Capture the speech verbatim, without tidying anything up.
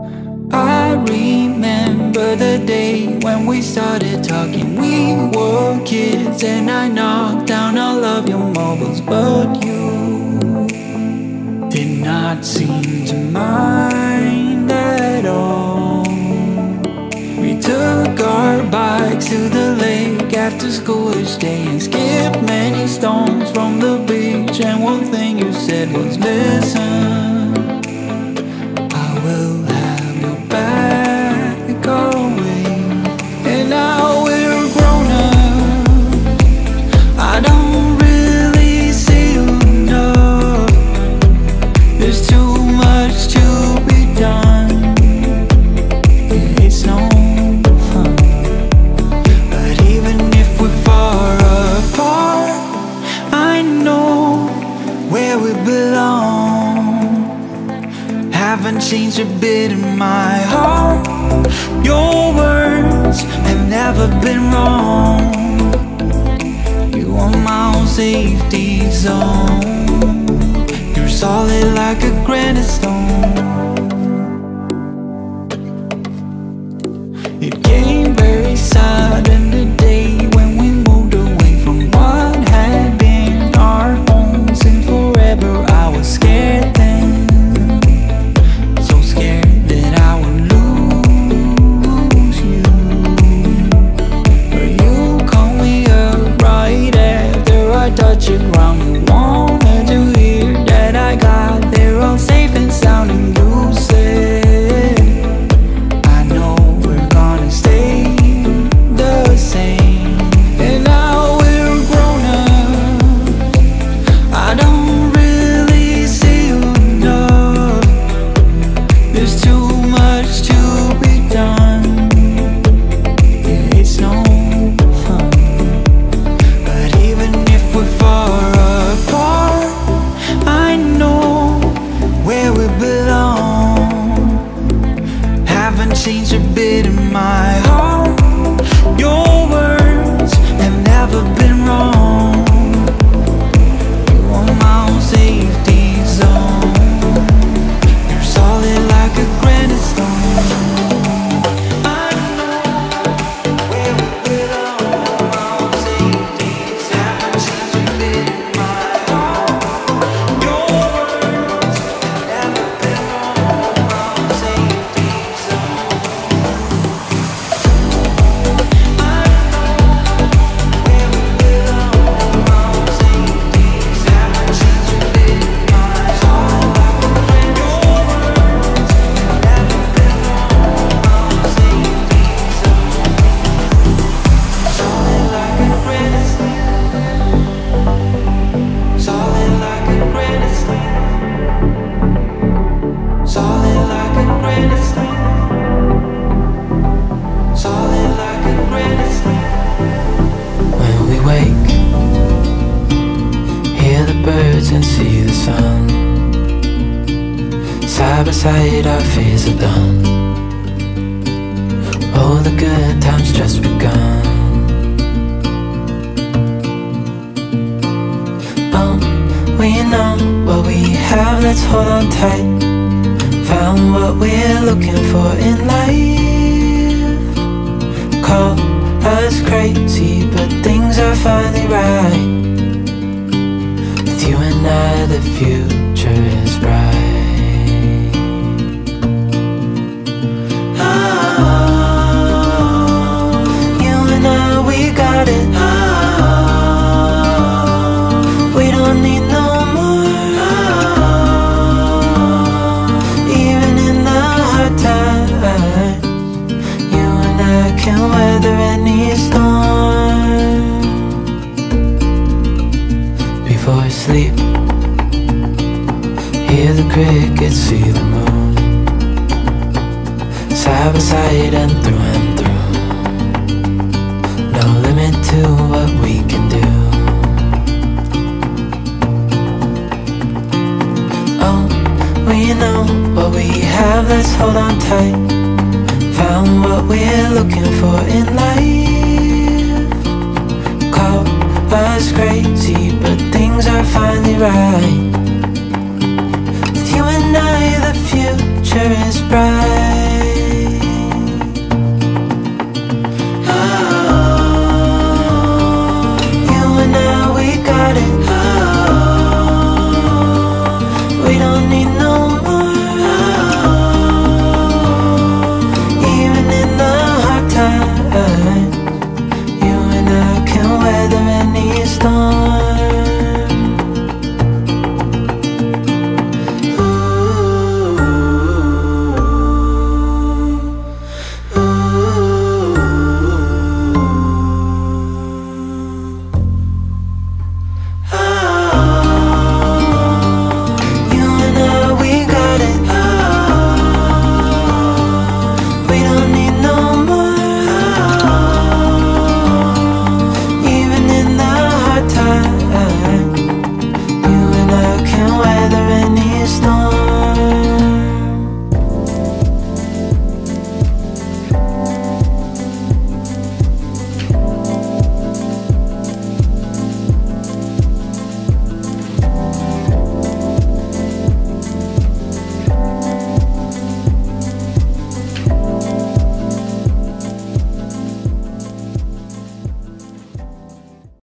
I remember the day when we started talking. We were kids and I knocked down all of your mobiles, but you did not seem to mind at all. We took our bikes to the lake after school each day and skipped many stones from the beach. And one thing you said was, listen, I will have your back always. And now we're grown up, I don't really see you enough. There's too much to be done, it's no fun. But even if we're far apart, I know where we belong. Haven't changed a bit in my heart. Your words have never been wrong. You are my own safety zone. You're solid like a granite stone. It came very sudden the day when we moved away from what had been our home since forever. I was scared then, so scared that I would lose you. But you called me up right after I touched the ground. You wanted to hear that I got there all safe and sound. And you said, I know we're gonna stay the same. And now we're grown up, I don't really see you enough. There's too much to be done, yeah, it's no fun. But even if we're far apart, I know where we belong. Haven't changed a bit in my heart. Your words have never been wrong. You are my own safety zone. You're solid like a granite stone. I know where we belong. My own safety zone. Haven't changed a bit in my heart. Your words have never been wrong. My own safety zone. I know where we belong. My own safety zone. Haven't changed a bit in my heart. Like a granite stone. Your words have never been wrong. My own safety zone. Solid like a granite stone. Solid like a granite stone. Solid like a granite stone. Solid like a granite stone. When we wake, hear the birds and see the sun. Side by side our fears are done. Oh, the good times just begun. Oh, we know what we have, let's hold on tight. Found what we're looking for in life. Call us crazy, but things are finally right. With you and I, the future is bright. Oh, you and I, we got it. Oh, we don't need no more. Oh, even in the hard times, you and I can weather any storm. Before I sleep, hear the crickets, see the moon. Side by side and through and through. No limit to what we can do. Oh, we know what we have, let's hold on tight. Found what we're looking for in life. Call us crazy, but things are finally right. With you and I, the future is bright.